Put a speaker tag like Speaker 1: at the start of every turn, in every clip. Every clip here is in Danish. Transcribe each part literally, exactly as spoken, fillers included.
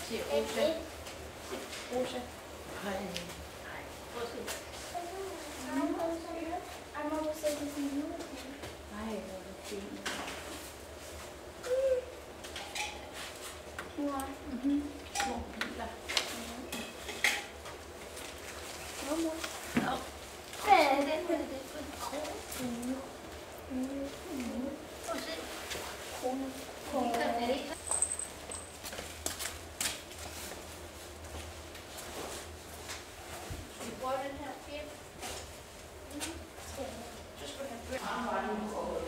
Speaker 1: Se Rosa. Rosa. Hej. Nej, prøv at se.
Speaker 2: Ej, må du sætte sådan en jule?
Speaker 1: Nej, hvor er det fint.
Speaker 2: Mor.
Speaker 1: Mhm. Små biler.
Speaker 2: Mor.
Speaker 1: Nå.
Speaker 2: Hvad er det?
Speaker 1: Hvad er det for en krone? Prøv at se.
Speaker 2: Krone.
Speaker 1: Vi kan ikke. Skal vi bruge den her film? Så skal du have bøger.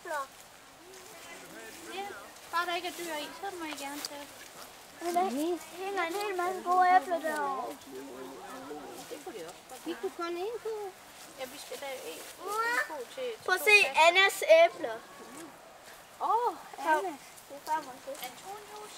Speaker 2: æbler.
Speaker 1: Ja, bare der ikke er dyr i, så må I gerne tage.
Speaker 2: Men der hænger en hel masse gode æbler derovre.
Speaker 1: Det kunne de også.
Speaker 3: Vi kunne kun en ko.
Speaker 1: Ja, vi skal da en ko til.
Speaker 2: Prøv at se Annas æbler.
Speaker 3: Åh, oh, Anna.
Speaker 2: Det er farmors æbler.
Speaker 1: Antonius.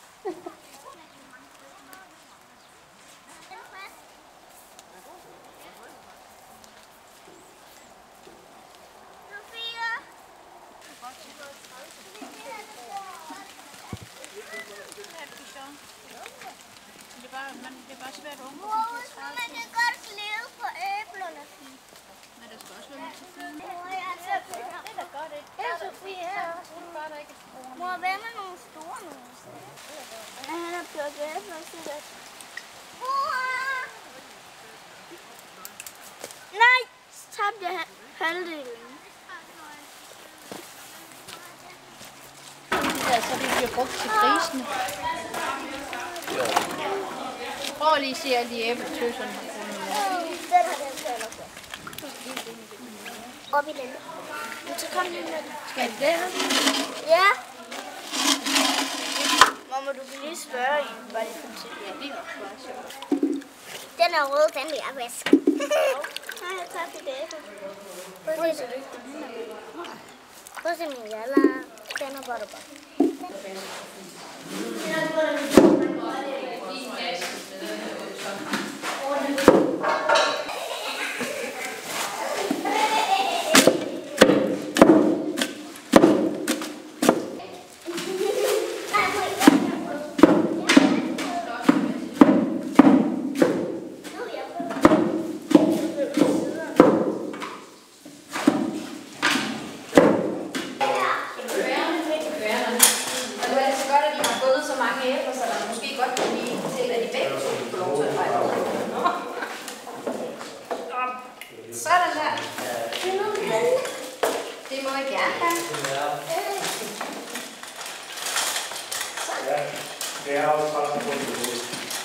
Speaker 1: Det er bare, man, det er bare svært at undgå.
Speaker 2: Man kan godt leve på æblerne.
Speaker 1: Men der skal også være lidt til fint.
Speaker 2: Mor, jeg er så
Speaker 1: Det er da godt, ikke?
Speaker 2: Det er Sofie her.
Speaker 1: Bare der ikke er brune.
Speaker 2: Mor, hvad med nogle store nogle? Ja, han har plukket æbler og siger, at... Mor! Nej, så tabte jeg halvdelen.
Speaker 1: Ja, så det bliver brugt til grisene. Prøv lige at se alle de æbletøserne.
Speaker 2: Den har den taler på. Op i den. Men så kom den med den.
Speaker 1: Skal det der?
Speaker 2: Ja. Mamma, du kan lige spørge en, hvad det er til.
Speaker 1: Ja, det er nok bare sjovt.
Speaker 2: Den er rød, den vil jeg vaske. Nej, jeg tager det æble. Prøv at se, Prøv at se min jalla. Den er godt bare.
Speaker 3: Sådan der. Det må I gerne have.
Speaker 4: Ja, det er også bare sådan noget.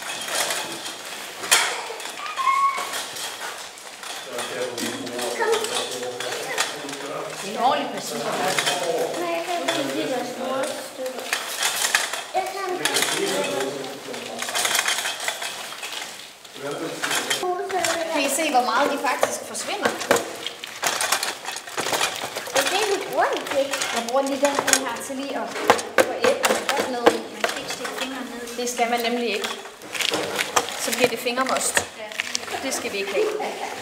Speaker 1: Det er en ordentlig person.
Speaker 2: Nej, jeg kan ikke lide de der store stykker. Jeg kan
Speaker 3: Kan I se, hvor meget de faktisk forsvinder?
Speaker 2: Det er det, du bruger den til.
Speaker 3: Jeg bruger lige den her til lige at få æblerne godt ned i.
Speaker 1: Man skal ikke stikke fingeren ned i.
Speaker 3: Det skal man nemlig ikke. Så bliver det fingermost. Det skal vi ikke have.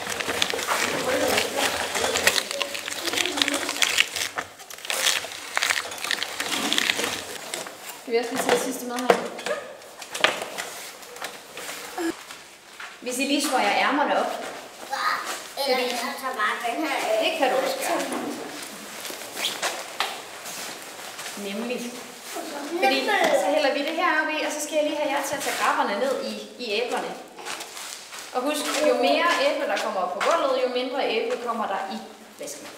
Speaker 3: Skal vi også lige tage sidste med her? Hvis I lige skårer ærmerne op.
Speaker 2: Eller jeg tager bare den her.
Speaker 3: Det kan du også gøre. Nemlig. Fordi så hælder vi det her op i, og så skal jeg lige have jer til at tage grapperne ned i, i æblerne. Og husk, jo mere æble der kommer op på gulvet, jo mindre æble kommer der i væsken.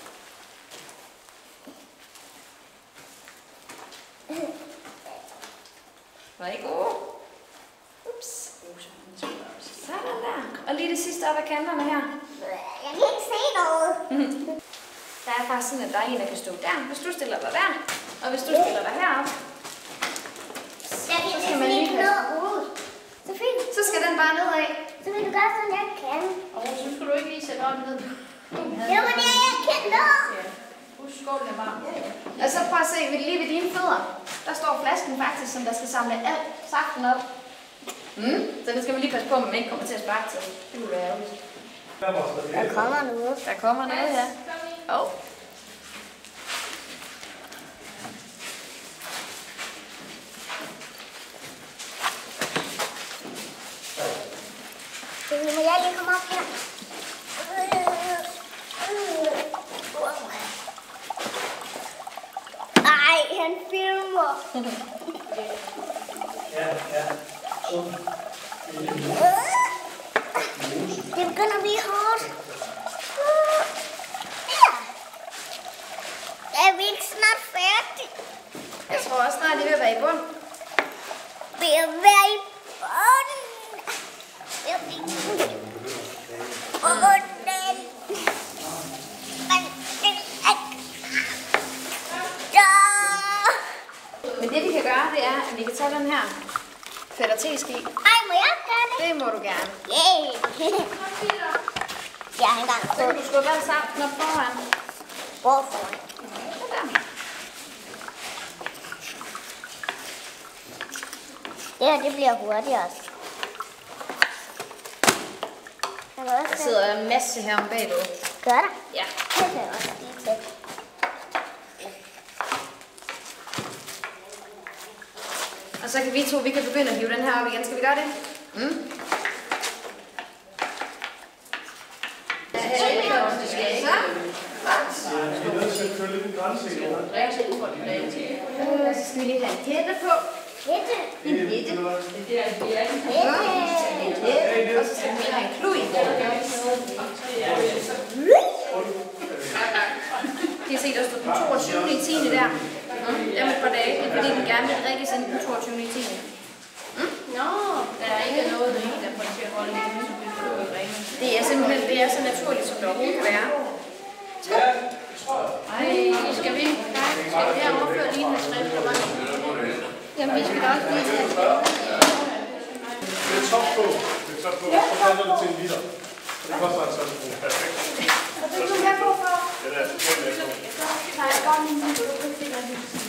Speaker 3: Var I gode? Ups. Sådan der. Og lige det sidste op ad kanterne her.
Speaker 2: Jeg kan ikke se noget.
Speaker 3: Der er faktisk sådan, at der er en, der kan stå der. Hvis du stiller dig der, og hvis du stiller dig herop,
Speaker 2: Jeg kan
Speaker 3: skal man lige
Speaker 2: ikke
Speaker 3: passe.
Speaker 2: nå ud. Så fint.
Speaker 3: Så skal den bare nedad.
Speaker 2: Så vil du gøre sådan, jeg kan.
Speaker 1: Og så skal du ikke lige sætte op ned.
Speaker 2: Det var det, jeg kan nå.
Speaker 1: Ja. Husk skålen er varm.
Speaker 3: Og så prøv at se, ved- lige ved dine fødder, der står flasken faktisk, som der skal samle alt saften op. Mm. Så det skal man lige passe på, at man ikke kommer til at sparke til. Det ville være ærgerligt.
Speaker 2: Der kommer noget.
Speaker 3: Der kommer noget her. Åh. Oh.
Speaker 2: Så må jeg lige komme op her. Ej, han filmer.
Speaker 4: Ja, ja. Så.
Speaker 2: Det begynder at blive hårdt. Ja. Er vi ikke snart færdige?
Speaker 3: Jeg tror også snart, det vil være i bund.
Speaker 2: Vi er ved i bunden. Vi er ved i bunden. Bunden.
Speaker 3: det vi kan gøre, det er, at vi kan tage den her fætter teski.
Speaker 2: Ej, må jeg gøre det?
Speaker 3: Det må du gerne.
Speaker 2: Yeah. Jeg har engang
Speaker 3: Så kan du skubbe alt sammen op foran.
Speaker 2: Hvorfor? Det her, det bliver hurtigere også. Jeg kan også
Speaker 3: Der sidder en masse her om bagved.
Speaker 2: Gør der?
Speaker 3: Ja.
Speaker 2: Det kan jeg også lige til.
Speaker 3: Og så kan vi to, vi kan begynde at hive den her op igen. Skal vi gøre det? Mm. Så.
Speaker 4: Vi er nødt til at køre lidt en grænse i år.
Speaker 3: Øh, så skal vi lige have en hætte på.
Speaker 2: Hætte.
Speaker 3: En hætte.
Speaker 2: Hætte.
Speaker 3: En hætte. Og så skal vi lige have en klu i. De har set, der står den toogtyvende i tiende der. Mm. Det er med et par dage. Det er fordi, den gerne vil drikkes inden den toogtyvende i tiende. Mm.
Speaker 1: Nå, der er ikke noget, der er på til at holde i
Speaker 3: Det er simpelthen det er så naturligt, som det overhovedet kan være.
Speaker 1: Ej, skal vi? Nej, skal vi have overført lige en halvtreds på vejen? Jamen, vi skal da også lige have
Speaker 4: Det er top på. Det er top på. Så handler det til en liter. Det koster altså en krone. Perfekt.
Speaker 1: Og det er du her på for?
Speaker 4: Ja, det er det. Det er det.
Speaker 1: Nej, jeg går lige nu. Du kan se, hvad det er.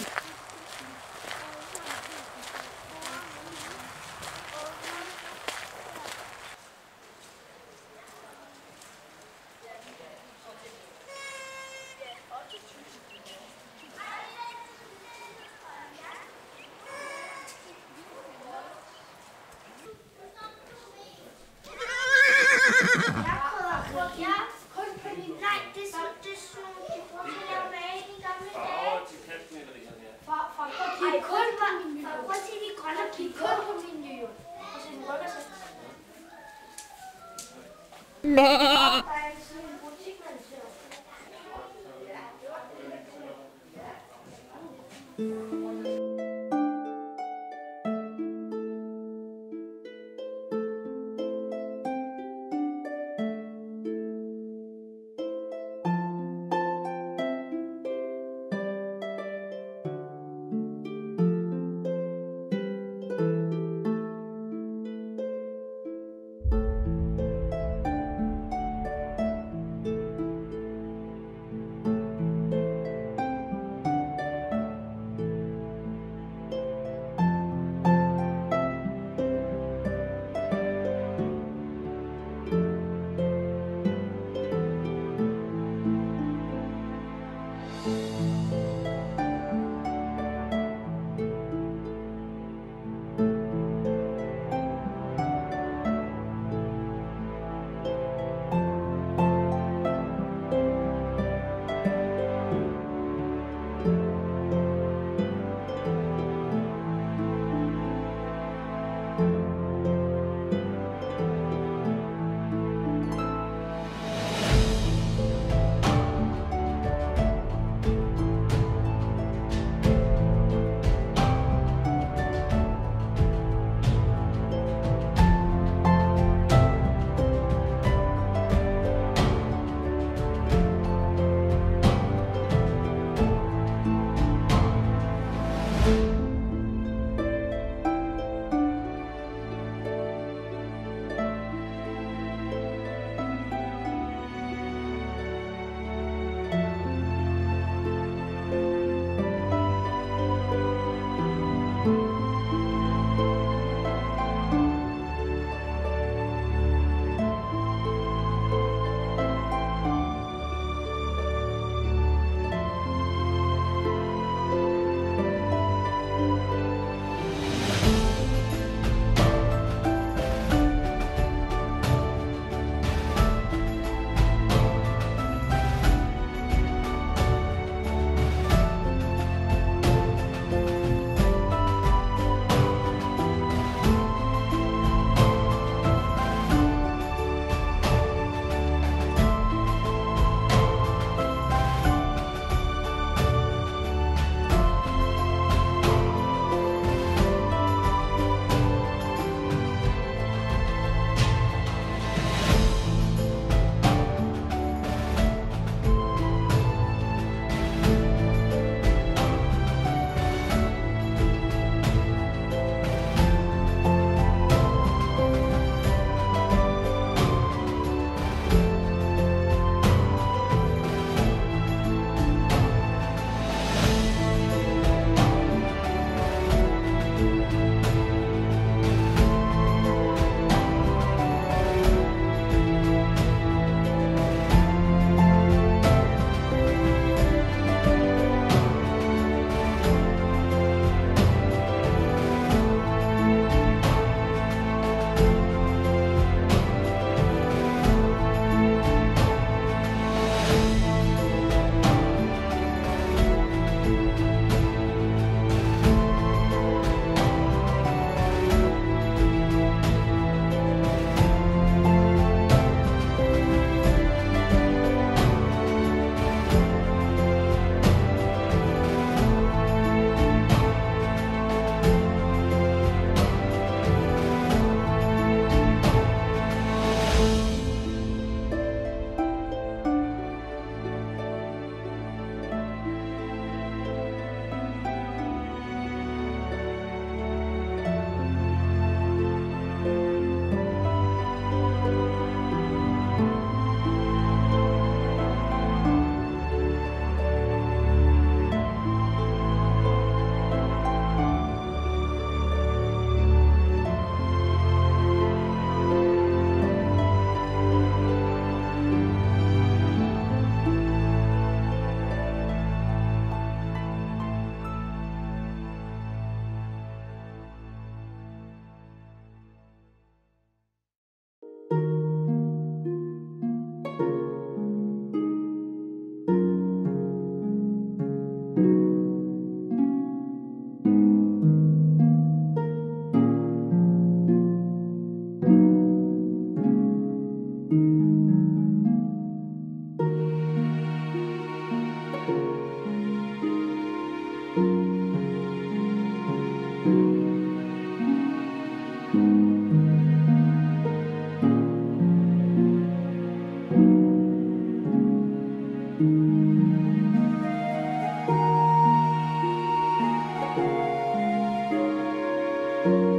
Speaker 2: Thank